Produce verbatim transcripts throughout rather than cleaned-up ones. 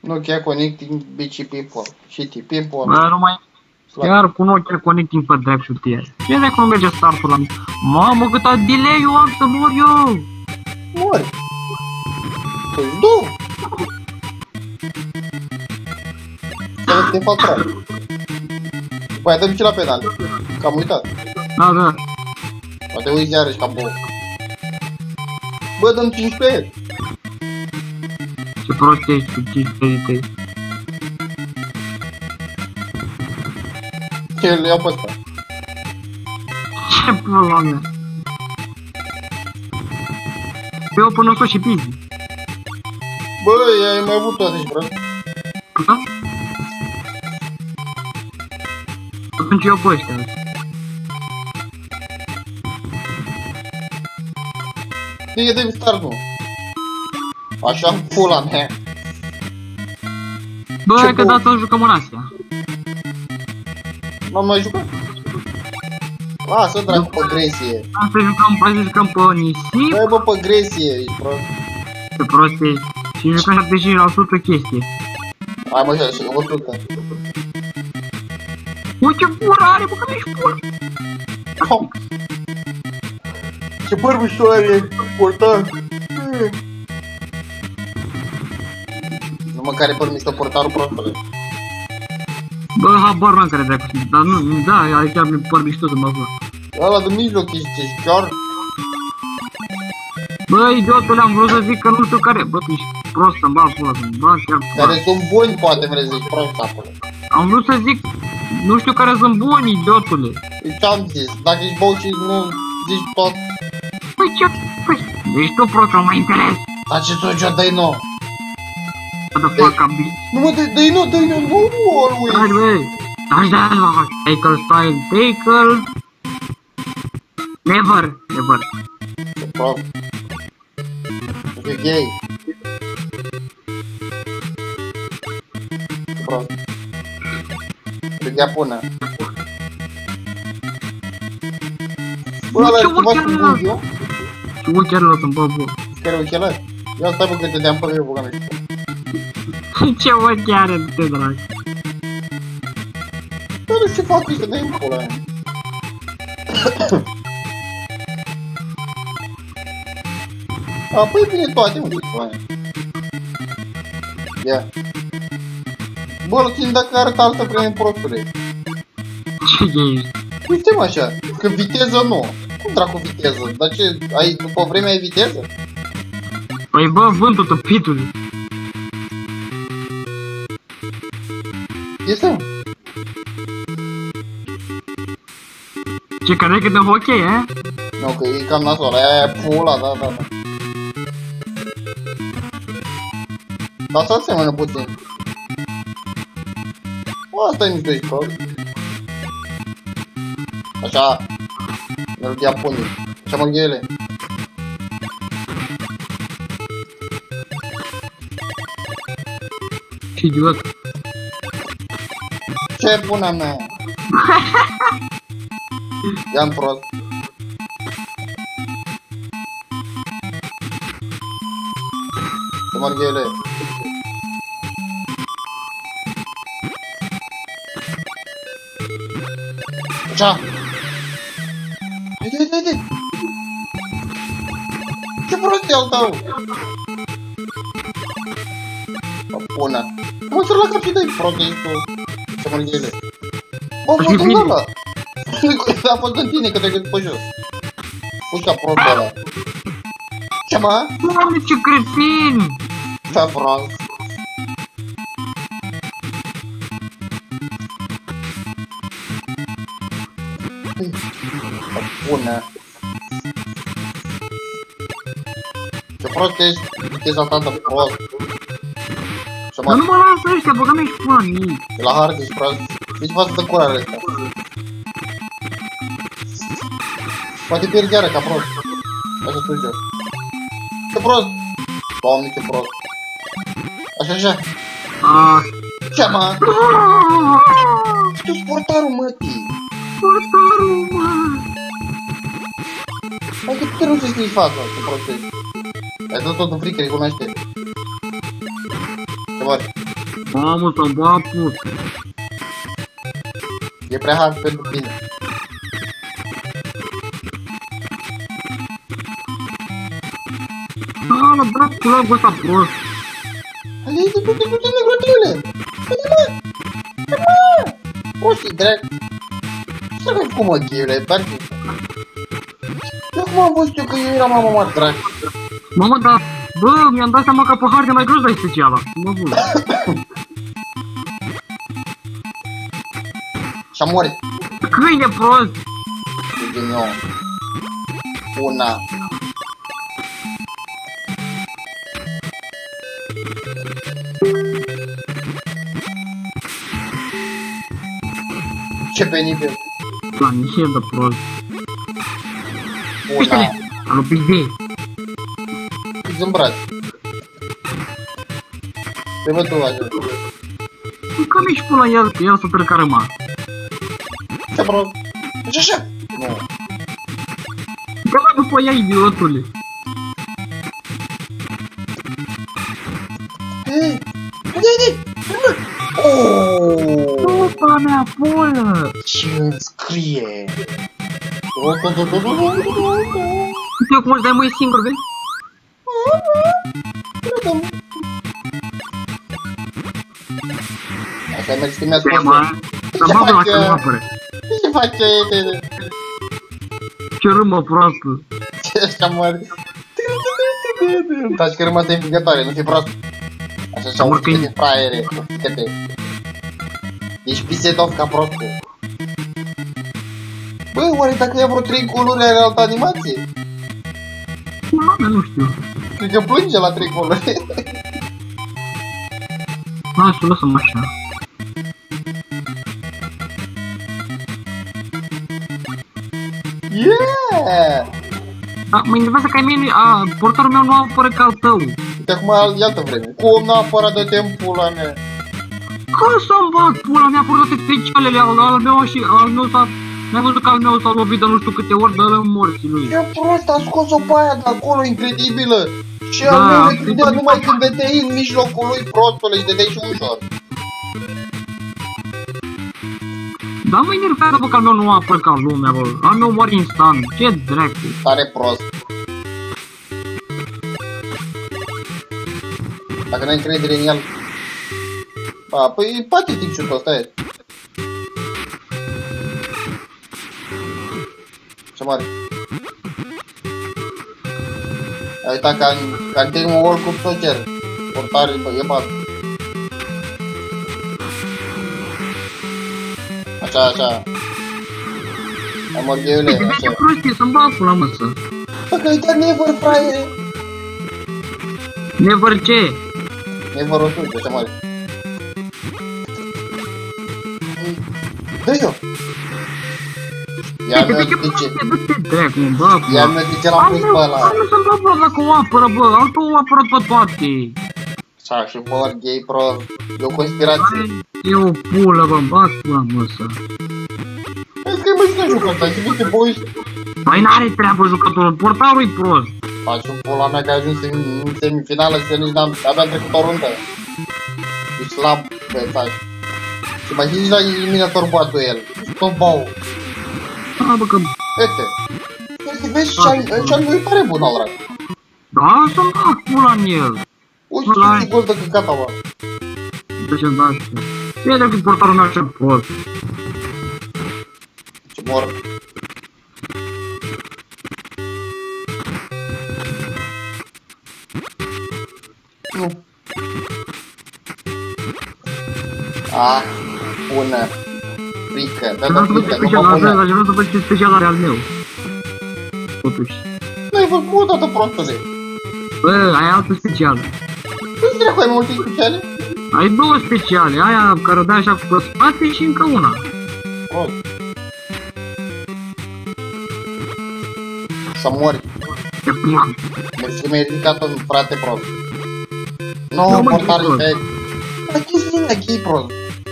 Nokia connecting bitchy people. Shitty people. Bă, nu mai... Chiar cu Nokia connecting pe drept șutie. Ce de cum merge startul la mine? Mamă, câta delay-ul am să mor eu! Mori! Păi du! Să te fac rar. Păi dă-mi și la pedal. Că am uitat. Da, da. Poate uiți iarăși ca bou. Bă, dă-mi cincisprezece. Ce prost ești cu cincisprezece tăi. Ce le iau pe ăsta? Ce pula mea? Eu până sus și pizi. Bă, ai mai avut toate și prost. Da? Atunci eu pe ăștia. Bine, dă-mi start, nu. Așa, pula mea. Bă, hai că da să jucăm în Asia. M-am mai jucat? Lasă, dracu, pe gresie. Hai să jucăm, hai să jucăm pe nisip. Băi, bă, pe gresie, ești prost. Ce prost ești. Și jucăm șaptezeci și cinci la sută chestie. Hai, mă, așa, o sută. Uite, pura are, bă, că mi-ești pura. Ce păr mișto are, portar. Nu mă, care păr mișto portarul, prostule. Bă, habar n-am care dracu sunt, dar nu, da, are chiar păr mișto să mă văd. Ăla de mijloc ești chiar. Bă, idiotule, am vrut să zic că nu știu care, bă, tu ești prost, să-mi bag pula, să-mi bag chiar pula. Care sunt buni, poate vrei să zici prost acolo. Am vrut să zic, nu știu care sunt buni, idiotule. Ce-am zis? Dacă ești bou și nu zici tot... Păi ce? Păi, ești tu prost, nu mă interes. Dar ce tu, ce dă-i nu? What the fuck, am bine. Nu mă, dă-i nu, dă-i nu, nu, always. Hai, bă, hai, da, da, tackle style, tackle. Never, never. Ce prost. E gay. Ce prost. E gay până. Bă, ăla e ceva cu Kunio? Ce ochelari ăla să-mi bag, bă? Care ochelari? Ia stai, bă, că te deam pe eu, bă, că nu Ce ochelari, te drag. Dar ce fac ăștia, dă-i în pula aia. A, păi bine toate, unde e pula aia? Ia. Bă, îl țin dacă arăt altă vreme prostule. Ce ești? Uite-mă așa, că viteză nu. Cum dracu viteză? Dar ce, ai, după vreme ai viteză? Păi bă, vântul tăpitului. Este? Ce crede că de hockey, e? Nu, că e cam nasol, aia e pula, da, da, da. Dar să asemănă puțin. Bă, asta e mișto și prost. Așa. Merg ia punii. Așa merg ele. Ce idiot. Ce puna mea? Ia-mi prost. Să merg ele. Așa. Haide, haide, haide. Ce prost e al tău? O pună. Mă țăr la cap și dai prost ești tu. Ce merg ele. Bă, a fost în ăla. A fost în tine că te-ai gândit pe jos. Uite ca prost ăla. Ce mă? Doamne, ce cretin! Ce prost. Bună. Ce prost ești, viteza ta de prost. Dar nu mă lasă ăștia, băga mi-ești pula mic. E la hard, ești prost. Nici față de curare ăsta. Poate pierd iară ca prost. Așa spui jos. Ce prost. Doamne, ce prost. Așa, așa. Ah. Ce, mă? Tu sportarul, mătii. Sportarul, mă. Hai că te nu să scrii fața, ce prost ești. Ai dat tot în frică, recunoaște. Ce mare. Mamă, s-a bapus. E prea hard pentru tine. A, la dracu cu lagul ăsta prost. Hai, du-te, du-te, du-te, negrotule! Hai-te, mă! Hai, mă! O și drept! Ce să cum mă, ghiule, dar... Eu cum am văzut eu că eu eram mama mă drag? Mamă, dar... Bă, mi-am dat seama că pe harde mai greu să dai speciala. Mă bun. Și-a murit. Câine prost! Kunio. Una. Ce penibil. La nici de prost. Una. Alo, pizde. Zâmbrat. Te văd tu așa. Că mi-și pula el, că el să care mă. Ce prost. Ce așa? Nu. Că mai după ea, idiotule. Hei! Uite-i! Oooo! Opa mea, pulă! Ce îmi scrie? Eu cum îți dai mâini singur, vezi? Asta mergi că mi-a spus. Să mă la că mă apăre. Ce face? Ce râmă proastă. Ce așa mare? Taci că râma de înfigătoare, nu fi prost. Așa și-au urcă de fraiere. Că-te. Ești pisetov ca prostul. Bă, oare dacă ia vreo trei colori are altă animație? Nu, nu știu. Cred că plânge la trei colori. Hai să lăsăm așa. Yeah! Da, mă interesează că ai mie, a, portarul meu nu apără ca al tău. Uite acum e altă vreme. Cum n-a apărat de timp pula mea? Cum să-mi bag pula mea, pur toate specialele al, al meu și al meu s-a... Mi-a văzut că al meu s-a lovit de nu știu câte ori de ăla morții lui. E prost, a scos-o pe aia de acolo, incredibilă. Și Da, al meu le prindea numai când vedeai în mijlocul lui, prostule, îi dădeai și ușor. Da, mă enervează, bă, că al meu nu apără ca lumea, bă. Al meu moare instant. Ce dracu. Tare prost. Dacă n-ai încredere în el... A, păi e patetic și-ul ăsta e. Ce mare. Ai uitat ca în Team World Cup Soccer. Portare, bă, e pat. Așa, așa. Hai mă, gheule, așa. Ce prostie, să-mi bag pula, mă, să. Bă, că uita Never, fraiere. Never ce? Never o suci, așa mare. Dă-i-o! Ia mea de ce? Du-te dracu, bă, bă. Ia mea de ce l-am pus pe ăla. Am nu să-mi bag pula dacă o apără, bă. Altul o apără pe toate. Așa, și mor, gay, pro. E o conspirație. E o pulă, bă, bag pula, mă, să. Vezi că e mai stă jucul ăsta, și uite, boys. Păi n-are treabă jucătorul, portarul-i prost. Faci un pula mea că a ajuns în, în semifinală și nici n-am, abia trecut o rundă. E slab, băiețaș. Și mai zici la eliminator boatul el. Tot bau. Da, bă, că... Uite. Uite, vezi ce-al meu e tare bun al dracu. Da, să-mi bag pula în el. Uite ce gol de căcata, bă. De ce-mi da asta? E de-a portarul meu așa prost. Ce mor. Nu. Ah, bună. Frică, da, da, frică, nu mă pune. Aș vrea să văd ce special are al meu. Totuși. Nu-i făcut o dată prostule. Bă, ai altă specială. Nu-ți dracu, ai multe speciale? Ai două speciale, aia care o dai așa cu spate și încă una. Prost. Să mori. Ce plan. Mergi că mi-ai ridicat un frate prost. Nu, portar efect. Dar chestia e chei prost.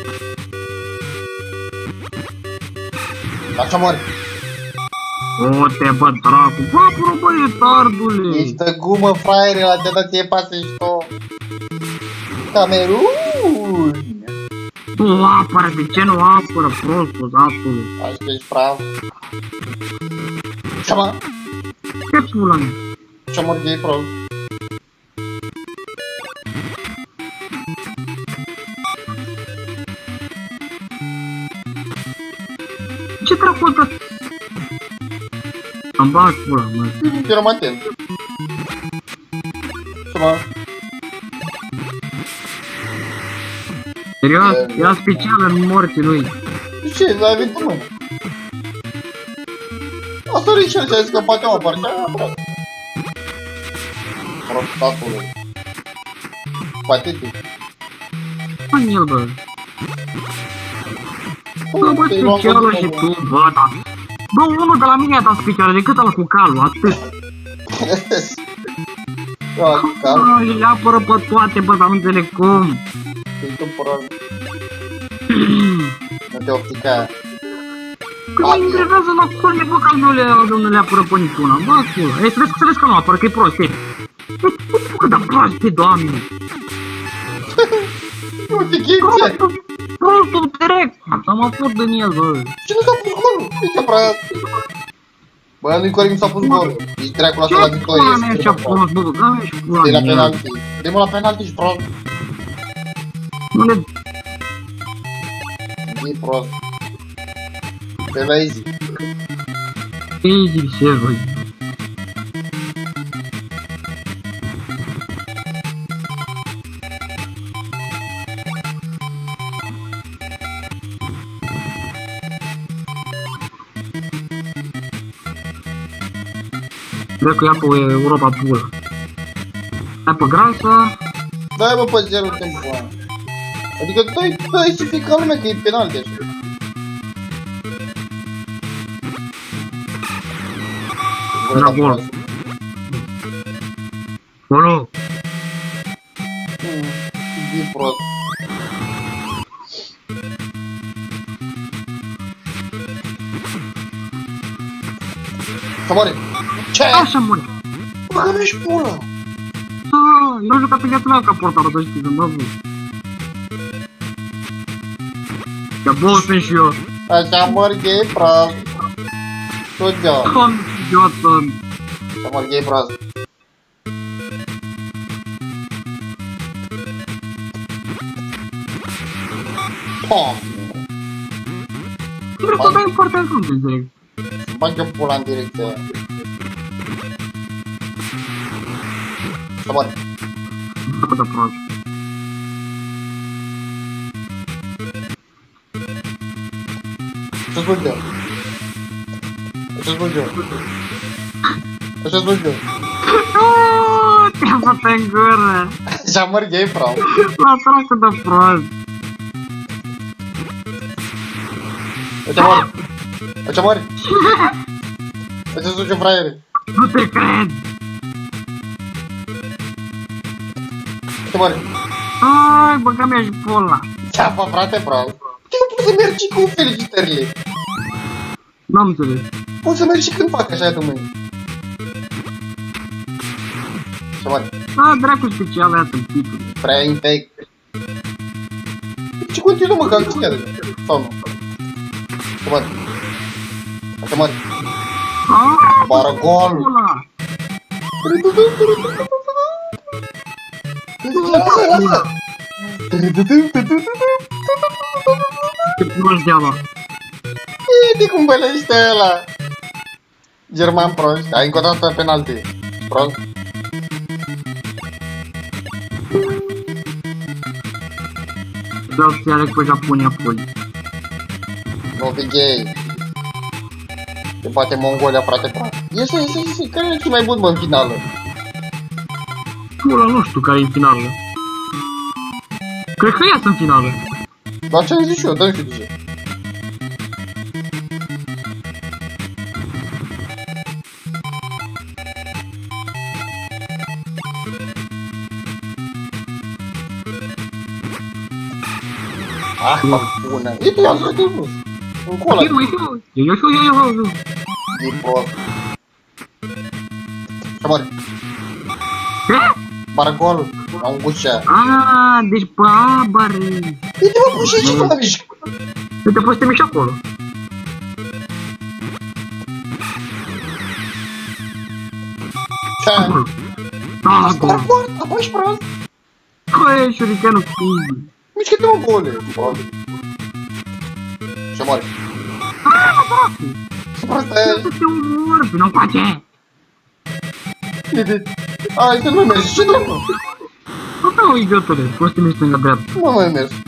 Așa mori. O, te bă, dracu. Bă, bă, bă, retardule. Ești gumă, fraiere, la te dat ție pase și tu. Cameru. buni. Nu apără, de ce nu apără, prostul zatului? Așa că ești praf. Ce mă? Ce pula mea? Ce mă gay prost? Ce dracu ăsta? Am bat pula, mă. Eram atent. Ce mă? Serios? Era special în morții lui. De ce? L-ai venit în mână. A sărit și el și a zis că poate mă partea aia, frate. Prostatule. Patetic. Fă-mi el, bă. Bă, bă, specială și tu, bă, da. Bă, unul de la mine a dat specială, decât ăla cu calul, atât. Bă, le apără pe toate, bă, dar nu înțeleg cum. Te-i temporal. Nu te optica. Că mă interesează la curne, bă, că nu le, nu le apără pe niciuna. Bă, acolo. Ei, să vezi, să vezi că nu apără, că e prost, e. Bă, dar proaste, doamne. Nu te chipse. Prostul direct. Să mă fut din el, bă. Ce nu s-a pus golul? Uite, frate. Bă, lui Corin s-a pus golul. Ești dracul ăsta la victorie. Ce pula mea și-a prost, bă, bă, mea și pula De la mea. penalti. Dă-mă la penalti și prost. Nu le... E prost. Pe la easy. Easy, ce, băi. Cred că ia pe Europa pula. Ia pe grasă. Dai bă pe zero timpul ăla. Adică dai, dai să fii ca lumea că e penalti așa. Da, gol. Golo. E prost. Să moare. Ce? Așa, mă. Bă, că nu-și pula. Da, eu am jucat în viața mea ca portară, să știi, m-a văzut. Că bă, sunt și eu. Așa mor gay prost. Tot ziua. Am idiot sunt. Așa mor gay prost. Pom! Nu vreau să dai foarte în frunte, înțeleg. Bag eu pula în direcția aia. Să moare. Da, da, prost. Ce-ți spun eu? Ce-ți spun eu? Ce-ți spun eu? Aaaa, te-am făcut în gură. Așa mor gay prost. La dracu de prost. Așa moare. Așa moare. Așa suge fraiere. Nu te cred. Așa moare. Ai, băga mea și pula. Ce-a fă, frate, prost? Te poți să mergi cu felicitările. N-am înțeles. Poți să mergi și când fac așa de mâini. Așa moare. A, dracu special aia sunt tipul. Prea infect. Ce continuă, mă, că altcineva? Sau nu? Așa moare. Așa moare. Aaaa, Bară gol. pula. Ce prost de ala. Uite cum bălește ăla. German prost. Ai încă o dată penalti. Prost. Vreau să-i aleg pe Japonia apoi. Nu fi gay. Se bate Mongolia, frate, prost. Iese, iese, iese. Care e cel mai bun, mă, în finală? Pula, nu știu care e în finală. Cred că ea sunt în finală. Dar ce am zis și eu, dă-mi și de ce. Ah, mă bună. Uite, ia să te văd. Încolo. Eu, eu, eu, eu, eu, eu, eu. E prost. Să moare. Ce? Pargol, la un gușea. Aaa, deci babare. Uite-mă, cum și ce mă mișc? Uite, poți să te miști acolo. Ce? Da, da. Pargol, apăși prost. Băi, șuricanul pui. Mișcă-te-mă, bole. Ce mare? Aaa, dracu. Ce prost e? Nu te omor, nu-mi face. Ai, să nu mergi, ce dracu? Nu te o idiotule, poți să te miști stânga-dreapta. Nu mă mai mers.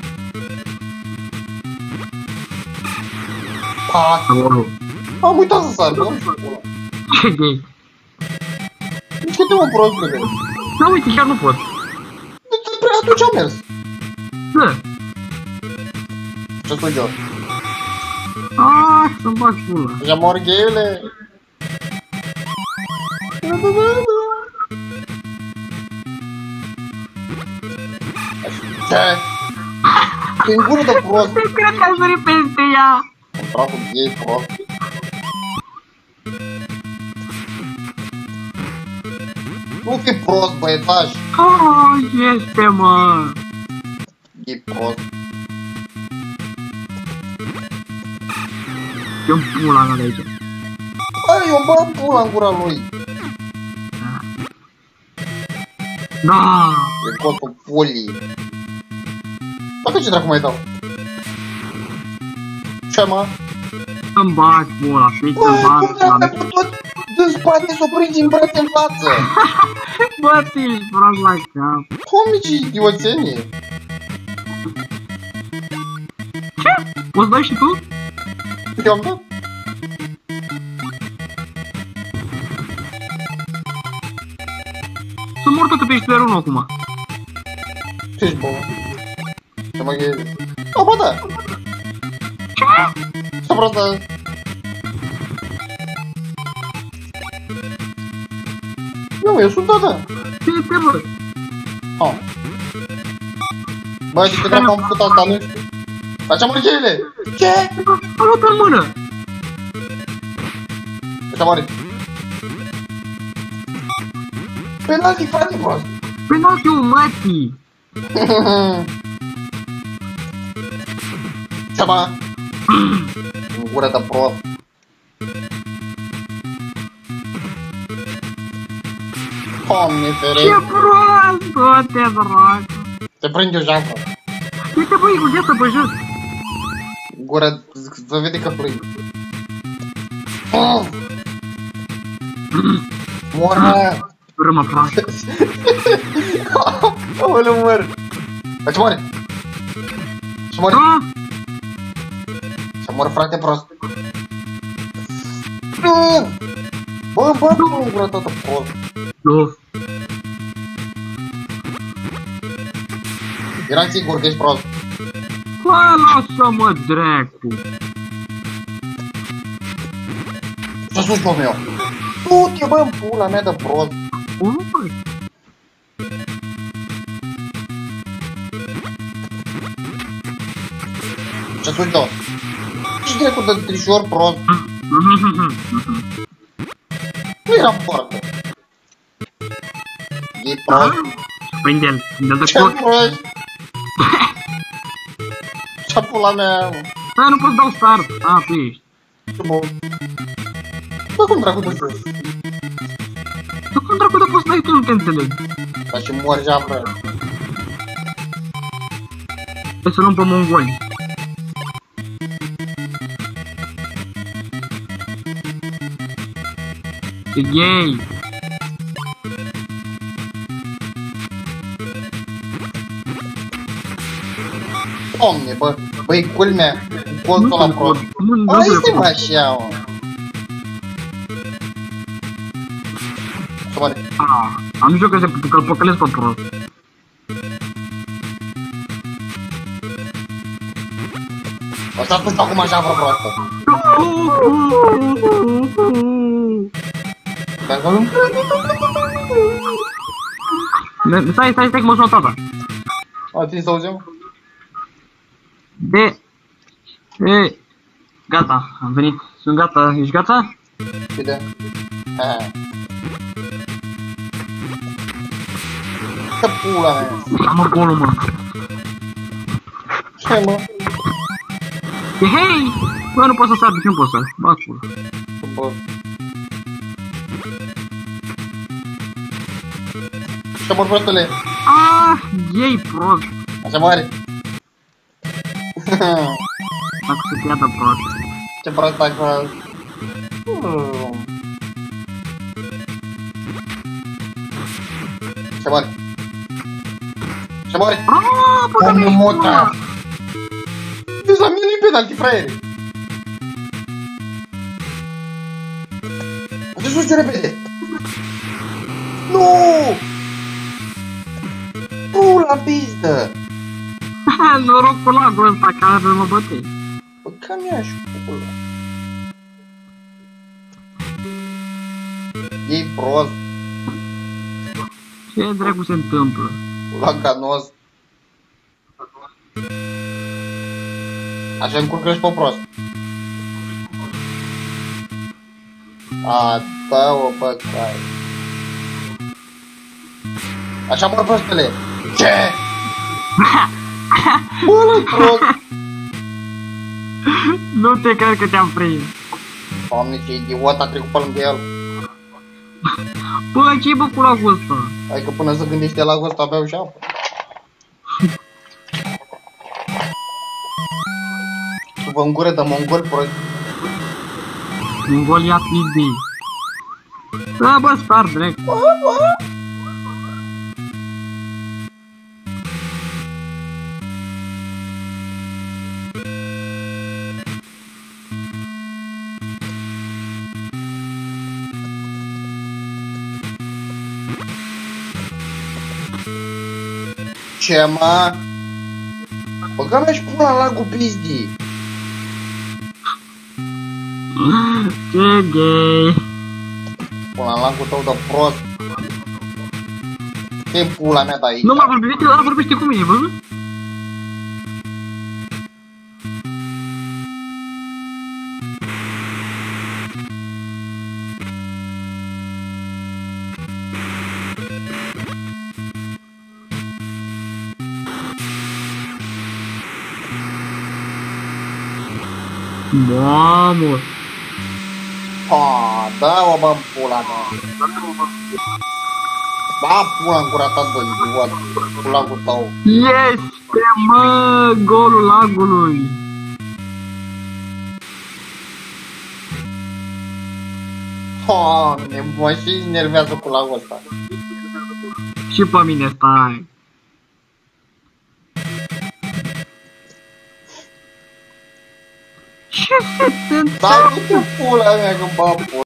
Pat. Acolo. Am uitat să sar, nu? Ce gay. Mișcă-te-mă, prost, băi. Da, uite, chiar nu pot. Atunci am mers. Da. Ce spui eu? Aaaa, să-mi bag pula. Deja mor ghele. Ce? Te-i în gură de prost. Nu cred că aș sări peste ea. Îmi dracu gay prost. Nu fi prost, băiețaș. Aaaa, este, mă. Gay prost. Eu-mi pula mea de aici. Băi, eu bag pula în gura lui. Da. E cotul pulii. Dacă ce dracu mai dau? Ce, mă? Să-mi bag pula, fix Bă, să-mi bag cum pula. dracu ai putut din spate să o prinzi în brațe în față? Bă, tu ești prost la cap. Comici idioțenie. Ce? Poți dai și tu? Eu am dat. Să mor tot că ești player unu acum. Ce ești, bă? Ce mă ghezi? O, bă, da. Ce? Ce prostă? Eu, eu sunt tata. Ce este, bă? Oh. Bă, de ce dracu am făcut asta, nu știu. Dar ce-am mărgele? Ce? Am luat în mână. Ce mare? Penalti, frate, prost. Penalti-ul mătii. Ce, mă? În gură de prost. Doamne, Ce ferește. prost, bă-te dracu. Te prinde o jacă. Uite, băi, cu gheața pe jos. Gură, să vede că plâng. Mor, mă! Râmă, frate. Aoleu, mor! Dar ce moare? Ce moare? Da? Ce mor, frate, prost! Bă, bă, bă, în gură toată prost! Da. Eram sigur că ești prost. Bă, lasă-mă, dracu. Ce sus, Kunio? Du-te, bă, în pula mea de prost! Ui. Ce sus, eu? Ești dracu de trișor prost! Nu eram foarte! E prost! Prinde-l, prinde-l de Ce cot. prost? Ce pula mea? Da, nu poți dau start. A, tu ești. Ce bun! Bă, cum dracu de jos? Tu cum dracu de poți dai tu, nu te înțeleg. Dar și mor japă! Trebuie să luăm pe mongoli. E gay. Doamne, bă, băi, culmea, cu colțul ăla prost. Nu, Ai, este mă așa, mă. Ce mare? am zis eu că se că-l păcălesc pe prost. O să spun acum așa vreo proastă. Dacă nu... Stai, stai, stai că mă sună tata. A, țin să auzim? De... E... Gata, am venit. Sunt gata. Ești gata? Bine. Ha. Ce pula mea? Da, mă, golul, mă. Ce, mă? E hei! Bă, nu pot să sar, de ce nu pot să sar? Ba, pula. Bă. Ce mă, prostule? Ah, ei prost. Așa mare. Dacă se te ia de prost. Ce prost ai făcut? Ce mare. Ce mare. Aaaa, bă, Doamne, că mi-ești mota. pula. Deci la mine nu-i penalti, fraiere. Te sus, ce repede. Nu! Pula pizdă. Noroc cu lagul ăsta care mă bătei. Bă, cam ia și pula. E prost. Ce dracu se întâmplă? Laganos. Așa încurcă-și pe prost. A, dă-o, bă, cai. Așa, mă, prostele. Ce? Bă, prost. Nu te cred că te-am prins. Doamne, ce idiot, a trecut pe lângă el. Bă, ce-i bă cu lagul ăsta? Hai că până să gândește la ăsta abeau și apă. Tu vă în gură de mongol prost. Mongolia P D. Da, bă, spar drept. Ce, mă? Băga mea și pula în lagul pizdii. Ce gay. Pula în lagul tău de prost. Ce pula mea de aici? Nu mă vorbește, ăla vorbește cu mine, văzut? Mamă! Ah, da-o, bă, în pula mea. Da, pula în gura ta de idiot. Cu lagul tău. Este, mă, golul lagului! Doamne, mă și enervează cu lagul ăsta. Și pe mine, stai! Ce se întâmplă? Da, du-te pula mea, că bă,